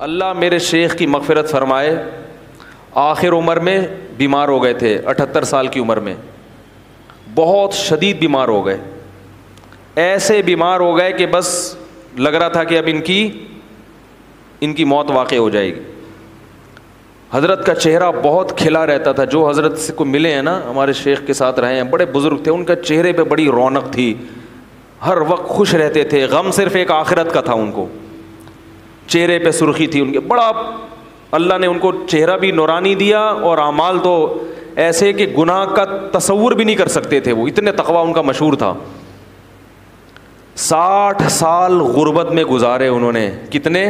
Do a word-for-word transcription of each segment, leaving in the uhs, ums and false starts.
اللہ میرے شیخ کی مغفرت فرمائے، آخر عمر میں بیمار ہو گئے تھے، اٹھتر سال کی عمر میں بہت شدید بیمار ہو گئے، ایسے بیمار ہو گئے کہ بس لگ رہا تھا کہ اب ان کی ان کی موت واقع ہو جائے گی۔ حضرت کا چہرہ بہت کھلا رہتا تھا، جو حضرت سے کو ملے ہیں نا، ہمارے شیخ کے ساتھ رہے ہیں، بڑے بزرگ تھے، ان کا چہرے پہ بڑی رونق تھی، ہر وقت خوش رہتے تھے، غم صرف ایک آخرت کا تھا، ان کو چہرے پہ سرخی تھی ان کے، بڑا اللہ نے ان کو چہرہ بھی نورانی دیا اور اعمال تو ایسے کہ گناہ کا تصور بھی نہیں کر سکتے تھے، وہ اتنے تقویٰ ان کا مشہور تھا۔ ساٹھ سال غربت میں گزارے انہوں نے، کتنے؟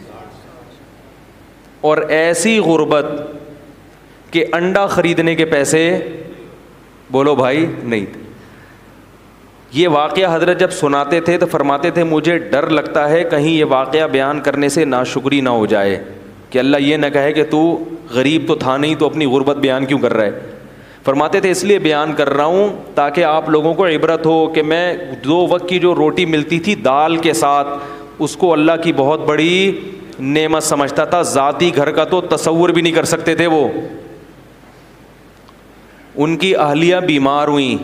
اور ایسی غربت کہ انڈا خریدنے کے پیسے بولو بھائی نہیں تھے۔ یہ واقعہ حضرت جب سناتے تھے تو فرماتے تھے مجھے ڈر لگتا ہے کہیں یہ واقعہ بیان کرنے سے ناشکری نہ ہو جائے، کہ اللہ یہ نہ کہے کہ تو غریب تو تھا نہیں تو اپنی غربت بیان کیوں کر رہا ہے۔ فرماتے تھے اس لیے بیان کر رہا ہوں تاکہ آپ لوگوں کو عبرت ہو کہ میں دو وقت کی جو روٹی ملتی تھی دال کے ساتھ، اس کو اللہ کی بہت بڑی نعمت سمجھتا تھا، ذاتی گھر کا تو تصور بھی نہیں کر سکتے تھے وہ۔ ان کی اہلیہ بیمار ہوئیں،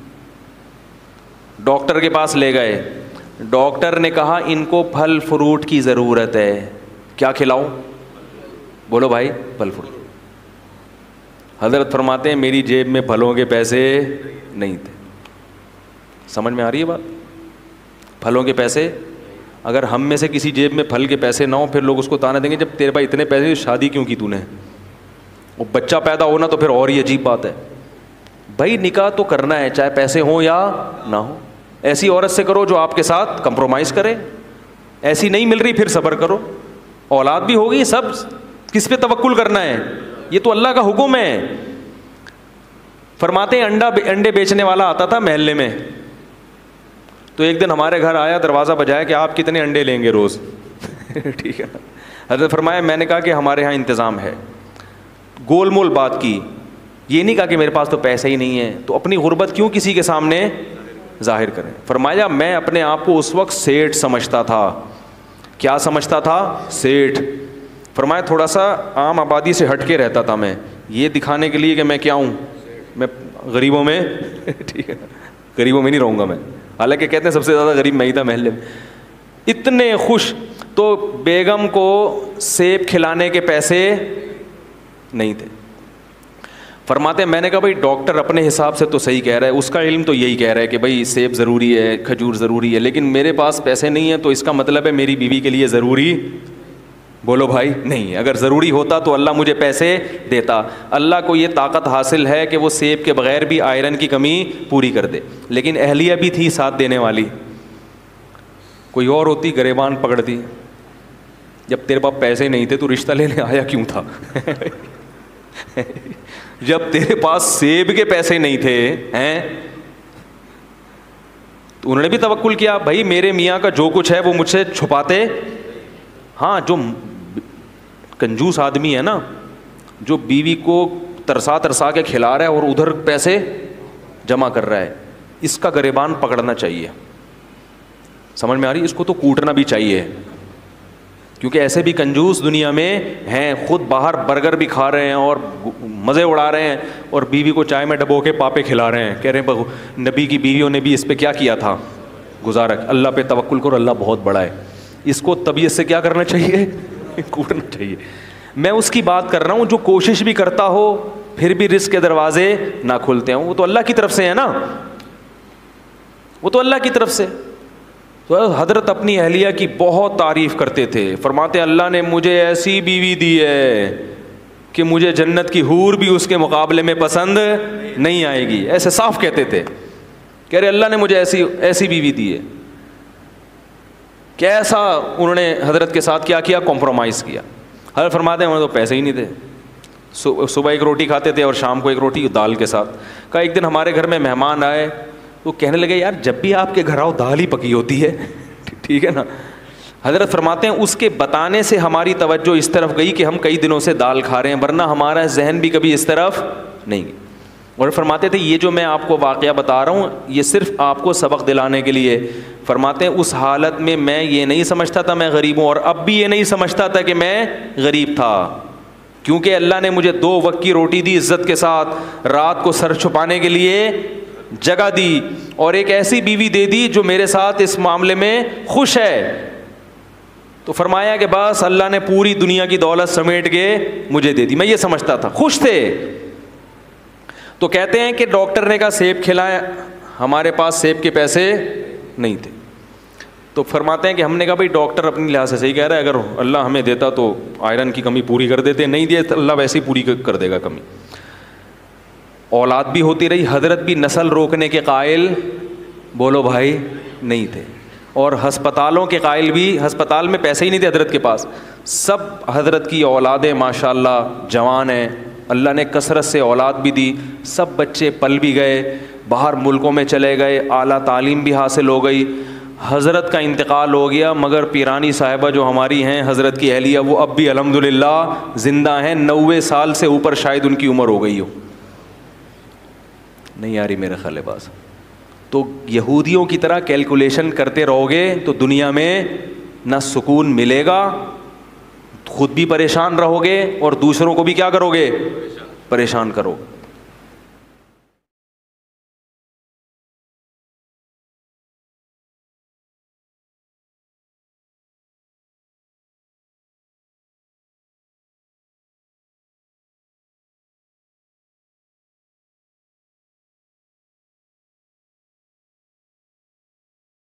ڈاکٹر کے پاس لے گئے، ڈاکٹر نے کہا ان کو پھل فروٹ کی ضرورت ہے، کیا کھلاؤں؟ بولو بھائی، پھل فروٹ۔ حضرت فرماتے ہیں میری جیب میں پھلوں کے پیسے نہیں تھے۔ سمجھ میں آ رہی ہے بات؟ پھلوں کے پیسے، اگر ہم میں سے کسی جیب میں پھل کے پیسے نہ ہوں پھر لوگ اس کو تانا دیں گے جب تیرے پاس اتنے پیسے شادی کیوں کی تو نے؟ وہ بچہ پیدا ہونا تو پھر اور ہی عجیب بات ہے۔ بھائی نکاح تو کرنا ہے چاہے پیسے ہوں یا نہ ہوں، ایسی عورت سے کرو جو آپ کے ساتھ کمپرومائز کرے، ایسی نہیں مل رہی پھر صبر کرو، اولاد بھی ہوگی، سب کس پہ توکل کرنا ہے؟ یہ تو اللہ کا حکم ہے۔ فرماتے ہیں انڈا انڈے بیچنے والا آتا تھا محلے میں، تو ایک دن ہمارے گھر آیا، دروازہ بجایا کہ آپ کتنے انڈے لیں گے روز؟ ٹھیک ہے، حضرت فرمایا میں نے کہا کہ ہمارے ہاں انتظام ہے، گول مول بات کی، یہ نہیں کہا کہ میرے پاس تو پیسے ہی نہیں ہے، تو اپنی غربت کیوں کسی کے سامنے ظاہر کریں۔ فرمایا میں اپنے آپ کو اس وقت سیٹھ سمجھتا تھا، کیا سمجھتا تھا؟ سیٹھ۔ فرمایا تھوڑا سا عام آبادی سے ہٹ کے رہتا تھا میں، یہ دکھانے کے لیے کہ میں کیا ہوں، میں غریبوں میں ٹھیک ہے غریبوں میں نہیں رہوں گا میں، حالانکہ کہتے ہیں سب سے زیادہ غریب میں ہی تھا محلے میں۔ اتنے خوش، تو بیگم کو سیب کھلانے کے پیسے نہیں تھے۔ فرماتے ہیں میں نے کہا بھائی ڈاکٹر اپنے حساب سے تو صحیح کہہ رہا ہے، اس کا علم تو یہی کہہ رہا ہے کہ بھائی سیب ضروری ہے، کھجور ضروری ہے، لیکن میرے پاس پیسے نہیں ہیں تو اس کا مطلب ہے میری بیوی کے لیے ضروری، بولو بھائی، نہیں ہے۔ اگر ضروری ہوتا تو اللہ مجھے پیسے دیتا، اللہ کو یہ طاقت حاصل ہے کہ وہ سیب کے بغیر بھی آئرن کی کمی پوری کر دے، لیکن اہلیہ بھی تھی ساتھ دینے والی، کوئی اور ہوتی گریبان پکڑتی، جب تیرے پاس پیسے نہیں تھے تو رشتہ لینے آیا کیوں تھا؟ جب تیرے پاس سیب کے پیسے نہیں تھے ہیں تو انہوں نے بھی توکل کیا، بھائی میرے میاں کا جو کچھ ہے وہ مجھ سے چھپاتے۔ ہاں جو کنجوس آدمی ہے نا، جو بیوی کو ترسا ترسا کے کھلا رہا ہے اور ادھر پیسے جمع کر رہا ہے، اس کا گریبان پکڑنا چاہیے۔ سمجھ میں آ رہی؟ اس کو تو کوٹنا بھی چاہیے، کیونکہ ایسے بھی کنجوس دنیا میں ہیں، خود باہر برگر بھی کھا رہے ہیں اور مزے اڑا رہے ہیں اور بیوی کو چائے میں ڈبو کے پاپے کھلا رہے ہیں، کہہ رہے ہیں نبی کی بیویوں نے بھی اس پہ کیا کیا تھا، گزارا۔ اللہ پہ توکل کرو، اللہ بہت بڑا ہے۔ اس کو طبیعت سے کیا کرنا چاہیے؟ کوٹنا چاہیے۔ میں اس کی بات کر رہا ہوں جو کوشش بھی کرتا ہو پھر بھی رزق کے دروازے نہ کھلتے ہوں، وہ تو اللہ کی طرف سے ہے نا، وہ تو اللہ کی طرف سے۔ تو حضرت اپنی اہلیہ کی بہت تعریف کرتے تھے، فرماتے اللہ نے مجھے ایسی بیوی دی ہے کہ مجھے جنت کی حور بھی اس کے مقابلے میں پسند نہیں آئے گی، ایسے صاف کہتے تھے، کہہ رہے اللہ نے مجھے ایسی ایسی بیوی دی ہے۔ کیسا انہوں نے حضرت کے ساتھ کیا کیا؟ کمپرومائز کیا۔ حضرت فرماتے ہیں ہمیں تو پیسے ہی نہیں تھے، صبح ایک روٹی کھاتے تھے اور شام کو ایک روٹی دال کے ساتھ۔ کہا ایک دن ہمارے گھر میں مہمان آئے تو کہنے لگے یار جب بھی آپ کے گھر آؤ دال ہی پکی ہوتی ہے، ٹھیک ہے نا۔ حضرت فرماتے ہیں اس کے بتانے سے ہماری توجہ اس طرف گئی کہ ہم کئی دنوں سے دال کھا رہے ہیں، ورنہ ہمارا ذہن بھی کبھی اس طرف نہیں گئی۔ اور فرماتے تھے یہ جو میں آپ کو واقعہ بتا رہا ہوں یہ صرف آپ کو سبق دلانے کے لیے. فرماتے ہیں اس حالت میں میں یہ نہیں سمجھتا تھا میں غریب ہوں, اور اب بھی یہ نہیں سمجھتا تھا کہ میں غریب تھا, کیونکہ اللہ نے مجھے دو وقت کی روٹی دی عزت کے ساتھ, رات کو سر چھپانے کے لیے جگہ دی, اور ایک ایسی بیوی دے دی جو میرے ساتھ اس معاملے میں خوش ہے. تو فرمایا کہ بس اللہ نے پوری دنیا کی دولت سمیٹ کے مجھے دے دی, میں یہ سمجھتا تھا. خوش تھے. تو کہتے ہیں کہ ڈاکٹر نے کہا سیب کھلائیں, ہمارے پاس سیب کے پیسے نہیں تھے. تو فرماتے ہیں کہ ہم نے کہا بھائی ڈاکٹر اپنی لحاظ سے صحیح کہہ رہا ہے, اگر اللہ ہمیں دیتا تو آئرن کی کمی پوری کر دیتے, نہیں دیا تو اللہ ویسے ہی پوری کر دے گا کمی. اولاد بھی ہوتی رہی, حضرت بھی نسل روکنے کے قائل بولو بھائی نہیں تھے, اور ہسپتالوں کے قائل بھی, ہسپتال میں پیسے ہی نہیں تھے حضرت کے پاس. سب حضرت کی اولادیں ماشاء اللہ جوان ہیں, اللہ نے کثرت سے اولاد بھی دی, سب بچے پل بھی گئے, باہر ملکوں میں چلے گئے, اعلیٰ تعلیم بھی حاصل ہو گئی. حضرت کا انتقال ہو گیا, مگر پیرانی صاحبہ جو ہماری ہیں حضرت کی اہلیہ وہ اب بھی الحمدللہ زندہ ہیں. نوے سال سے اوپر شاید ان کی عمر ہو گئی ہو. نہیں آ رہی میرے خیال باز. تو یہودیوں کی طرح کیلکولیشن کرتے رہو گے تو دنیا میں نہ سکون ملے گا, خود بھی پریشان رہو گے اور دوسروں کو بھی کیا کرو گے, پریشان کرو.